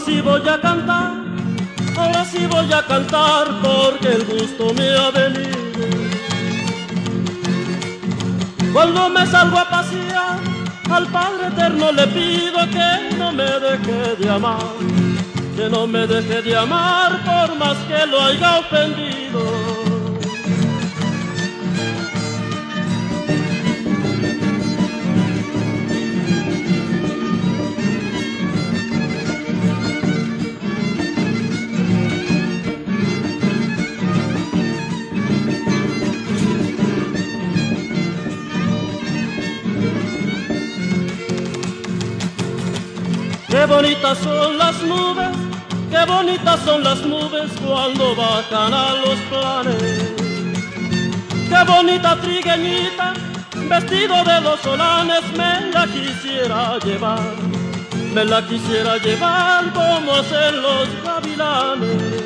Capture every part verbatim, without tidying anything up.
sí voy a cantar, ahora sí voy a cantar porque el gusto me ha venido. Cuando me salgo a pasear, al Padre Eterno le pido que no me deje de amar, que no me deje de amar por más que lo haya ofendido. Qué bonitas son las nubes, qué bonitas son las nubes cuando bajan a los planes. Qué bonita trigueñita, vestido de los solanes, me la quisiera llevar, me la quisiera llevar como hacen los gavilanes.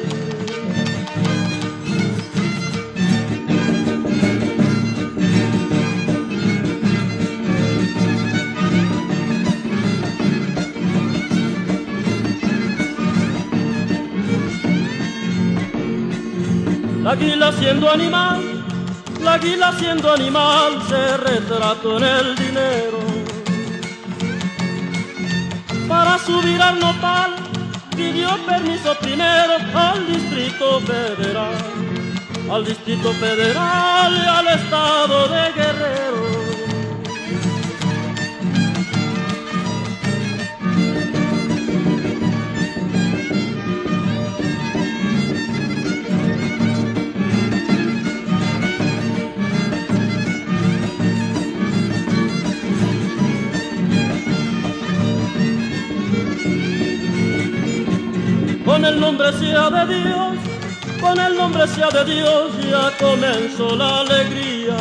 La águila siendo animal, la águila siendo animal se retrató en el dinero. Para subir al nopal pidió permiso primero al Distrito Federal, al Distrito Federal y al Estado de Guerrero. Con el nombre sea de Dios, con el nombre sea de Dios, ya comenzó la alegría.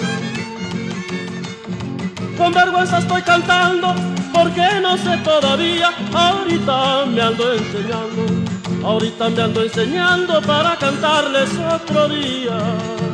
Con vergüenza estoy cantando, porque no sé todavía, ahorita me ando enseñando, ahorita me ando enseñando para cantarles otro día.